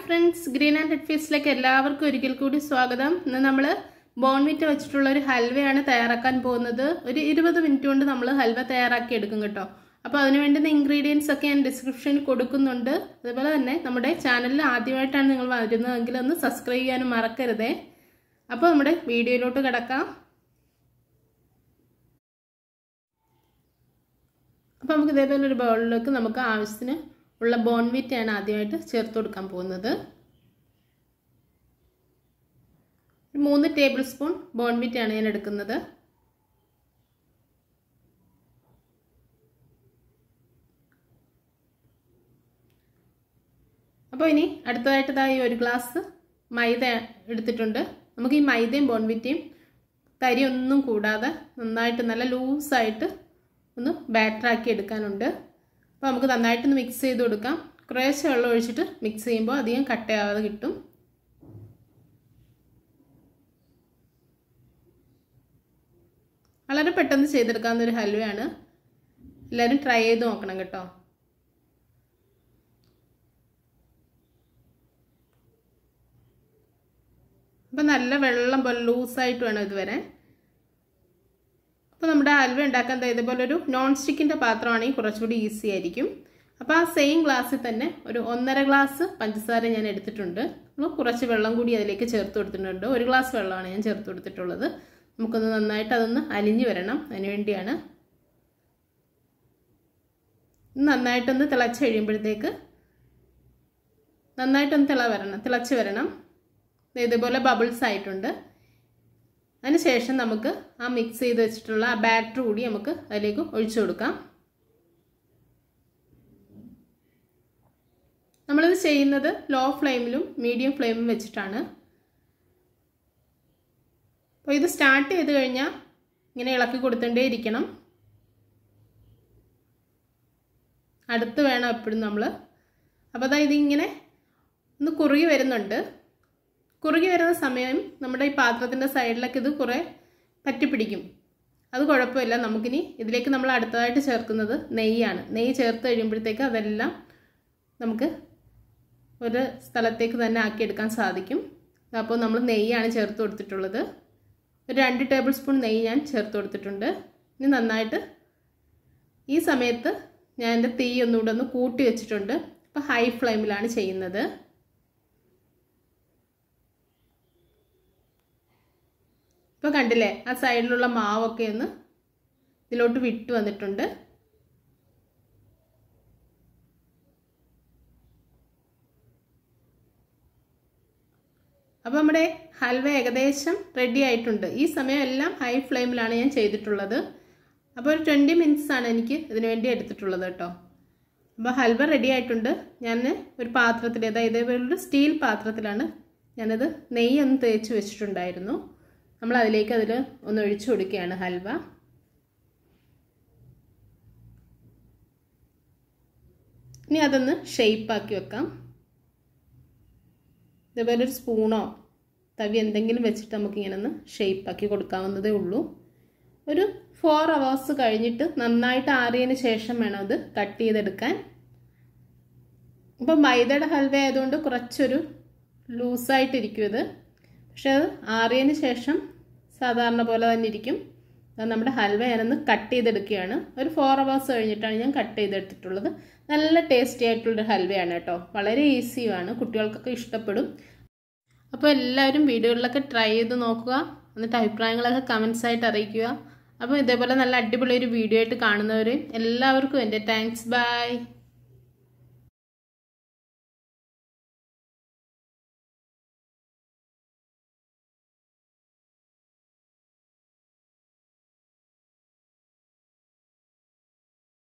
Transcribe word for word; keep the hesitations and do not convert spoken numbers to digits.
friends, Green and Red Face like എല്ലാവർക്കും ഒരിക്കൽ കൂടി സ്വാഗതം. ഇന്ന് നമ്മൾ ബോൺവിറ്റ വെച്ചിട്ടുള്ള ഒരു ഹൽവയാണ് തയ്യാറാക്കാൻ പോകുന്നത്. ഒരു ഇരുപത് മിനിറ്റ് കൊണ്ട് നമ്മൾ ഹൽവ തയ്യാറാക്കി എടുക്കും കേട്ടോ. അപ്പോൾ അതിനു വേണ്ടുന്ന ഇൻഗ്രീഡിയൻസ് ഒക്കെ ഞാൻ ഡിസ്ക്രിപ്ഷനിൽ കൊടുക്കുന്നുണ്ട്. അതുപോലെ തന്നെ നമ്മുടെ ചാനലിൽ ആദ്യമായിട്ടാണ് നിങ്ങൾ വരുന്നതെങ്കിൽ ഒന്ന് സബ്സ്ക്രൈബ് ചെയ്യാനും മറക്കരുതേ. അപ്പോൾ നമ്മുടെ വീഡിയോയിലോട്ട് കിടക്കാം. അപ്പോൾ നമുക്ക് ഇതേപോലെ ഒരു ബൗളിലേക്ക് നമുക്ക് ആവശ്യത്തിന് ഉള്ള ബോൺവിറ്റയാണ് ആദ്യമായിട്ട് ചേർത്ത് കൊടുക്കാൻ പോകുന്നത്. മൂന്ന് ടേബിൾ സ്പൂൺ ബോൺവിറ്റയാണ് ഞാൻ എടുക്കുന്നത്. അപ്പോൾ ഇനി അടുത്തതായിട്ട് ഒരു ഗ്ലാസ് മൈദ എടുത്തിട്ടുണ്ട്. നമുക്ക് ഈ മൈദയും ബോൺവിറ്റയും തരി ഒന്നും കൂടാതെ നന്നായിട്ട് നല്ല ലൂസായിട്ട് ഒന്ന് ബാറ്ററാക്കി എടുക്കാനുണ്ട്. അപ്പോൾ നമുക്ക് നന്നായിട്ടൊന്ന് മിക്സ് ചെയ്ത് കൊടുക്കാം. കുറേശ്ശെ വെള്ളം ഒഴിച്ചിട്ട് മിക്സ് ചെയ്യുമ്പോൾ അധികം കട്ടയാവാതെ കിട്ടും. വളരെ പെട്ടെന്ന് ചെയ്തെടുക്കാവുന്ന ഒരു ഹൽവയാണ്. എല്ലാവരും ട്രൈ ചെയ്ത് നോക്കണം കേട്ടോ. അപ്പം നല്ല വെള്ളം പോലെ ലൂസായിട്ട് വേണം ഇത് വരാൻ. അപ്പോൾ നമ്മുടെ ഹൽവ ഉണ്ടാക്കാൻ ഇതുപോലെ ഒരു നോൺ സ്റ്റിക്കിൻ്റെ പാത്രമാണെങ്കിൽ കുറച്ചുകൂടി ഈസി ആയിരിക്കും. അപ്പോൾ ആ സെയിം ഗ്ലാസ്സിൽ തന്നെ ഒരു ഒന്നര ഗ്ലാസ് പഞ്ചസാര ഞാൻ എടുത്തിട്ടുണ്ട്. നമ്മൾ കുറച്ച് വെള്ളം കൂടി അതിലേക്ക് ചേർത്ത് കൊടുത്തിട്ടുണ്ട്. ഒരു ഗ്ലാസ് വെള്ളമാണ് ഞാൻ ചേർത്ത് കൊടുത്തിട്ടുള്ളത്. നമുക്കൊന്ന് നന്നായിട്ട് അതൊന്ന് അലിഞ്ഞു വരണം. അതിന് വേണ്ടിയാണ്. നന്നായിട്ടൊന്ന് തിളച്ച് കഴിയുമ്പോഴത്തേക്ക് നന്നായിട്ടൊന്ന് തിള വരണം തിളച്ച് വരണം ഇതുപോലെ ബബിൾസ് ആയിട്ടുണ്ട്. അതിനുശേഷം നമുക്ക് ആ മിക്സ് ചെയ്ത് വെച്ചിട്ടുള്ള ആ ബാറ്റർ കൂടി നമുക്ക് അതിലേക്ക് ഒഴിച്ചു കൊടുക്കാം. നമ്മളിത് ചെയ്യുന്നത് ലോ ഫ്ലെയിമിലും മീഡിയം ഫ്ലെയിമിലും വെച്ചിട്ടാണ്. അപ്പോൾ ഇത് സ്റ്റാർട്ട് ചെയ്ത് കഴിഞ്ഞാൽ ഇങ്ങനെ ഇളക്കി കൊടുത്തേണ്ടേ ഇരിക്കണം. അടുത്ത് വേണം എപ്പോഴും നമ്മൾ. അപ്പോൾ അതായത് ഇതിങ്ങനെ ഒന്ന് കുറുകി വരുന്നുണ്ട്. കുറുകി വരുന്ന സമയം നമ്മുടെ ഈ പാത്രത്തിൻ്റെ സൈഡിലൊക്കെ ഇത് കുറേ പറ്റിപ്പിടിക്കും. അത് കുഴപ്പമില്ല. നമുക്കിനി ഇതിലേക്ക് നമ്മൾ അടുത്തതായിട്ട് ചേർക്കുന്നത് നെയ്യാണ്. നെയ്യ് ചേർത്ത് കഴിയുമ്പോഴത്തേക്ക് അതെല്ലാം നമുക്ക് ഒരു സ്ഥലത്തേക്ക് തന്നെ ആക്കിയെടുക്കാൻ സാധിക്കും. അപ്പോൾ നമ്മൾ നെയ്യാണ് ചേർത്ത് കൊടുത്തിട്ടുള്ളത്. ഒരു രണ്ട് ടേബിൾ സ്പൂൺ നെയ്യ് ഞാൻ ചേർത്ത് കൊടുത്തിട്ടുണ്ട്. ഇനി നന്നായിട്ട് ഈ സമയത്ത് ഞാൻ എൻ്റെ തീ ഒന്നുകൂടെ ഒന്ന് കൂട്ടി വെച്ചിട്ടുണ്ട്. അപ്പോൾ ഹൈ ഫ്ലെയിമിലാണ് ചെയ്യുന്നത്. ഇപ്പോൾ കണ്ടില്ലേ, ആ സൈഡിലുള്ള മാവൊക്കെ ഒന്ന് ഇതിലോട്ട് വിട്ട് വന്നിട്ടുണ്ട്. അപ്പോൾ നമ്മുടെ ഹൽവ ഏകദേശം റെഡി ആയിട്ടുണ്ട്. ഈ സമയം എല്ലാം ഹൈ ഫ്ലെയിമിലാണ് ഞാൻ ചെയ്തിട്ടുള്ളത്. അപ്പോൾ ഒരു ട്വൻറ്റി മിനിറ്റ്സ് ആണ് എനിക്ക് ഇതിനു വേണ്ടി എടുത്തിട്ടുള്ളത് കേട്ടോ. അപ്പോൾ ഹൽവ റെഡി ആയിട്ടുണ്ട്. ഞാൻ ഒരു പാത്രത്തിൽ, അതായത് ഇതേപോലൊരു സ്റ്റീൽ പാത്രത്തിലാണ് ഞാനത് നെയ്യ് ഒന്ന് തേച്ച് വെച്ചിട്ടുണ്ടായിരുന്നു. നമ്മൾ അതിലേക്ക് അതിൽ ഒന്ന് ഒഴിച്ചു കൊടുക്കുകയാണ് ഹൽവ. ഇനി അതൊന്ന് ഷേപ്പാക്കി വെക്കാം. ഇതേപോലെ ഒരു സ്പൂണോ തവി എന്തെങ്കിലും വെച്ചിട്ട് നമുക്കിങ്ങനെ ഒന്ന് ഷേപ്പാക്കി കൊടുക്കാവുന്നതേ ഉള്ളൂ. ഒരു ഫോർ അവേഴ്സ് കഴിഞ്ഞിട്ട് നന്നായിട്ട് ആറിയതിന് ശേഷം വേണം അത് കട്ട് ചെയ്തെടുക്കാൻ. ഇപ്പം മൈദയുടെ ഹൽവ ആയതുകൊണ്ട് കുറച്ചൊരു ലൂസായിട്ടിരിക്കും ഇത്. പക്ഷെ അത് ആറിയതിന് ശേഷം സാധാരണ പോലെ തന്നെ ഇരിക്കും. അത് നമ്മുടെ ഹൽവ ഞാനൊന്ന് കട്ട് ചെയ്തെടുക്കുകയാണ്. ഒരു ഫോർ അവേഴ്സ് കഴിഞ്ഞിട്ടാണ് ഞാൻ കട്ട് ചെയ്തെടുത്തിട്ടുള്ളത്. നല്ല ടേസ്റ്റി ആയിട്ടുള്ളൊരു ഹൽവയാണ് കേട്ടോ. വളരെ ഈസിയാണ്, കുട്ടികൾക്കൊക്കെ ഇഷ്ടപ്പെടും. അപ്പോൾ എല്ലാവരും വീഡിയോകളിലൊക്കെ ട്രൈ ചെയ്ത് നോക്കുക. എന്നിട്ട് അഭിപ്രായങ്ങളൊക്കെ കമൻസ് ആയിട്ട് അറിയിക്കുക. അപ്പോൾ ഇതേപോലെ നല്ല അടിപൊളി ഒരു വീഡിയോ ആയിട്ട് കാണുന്നവരെയും എല്ലാവർക്കും എൻ്റെ താങ്ക്സ്. ബൈ.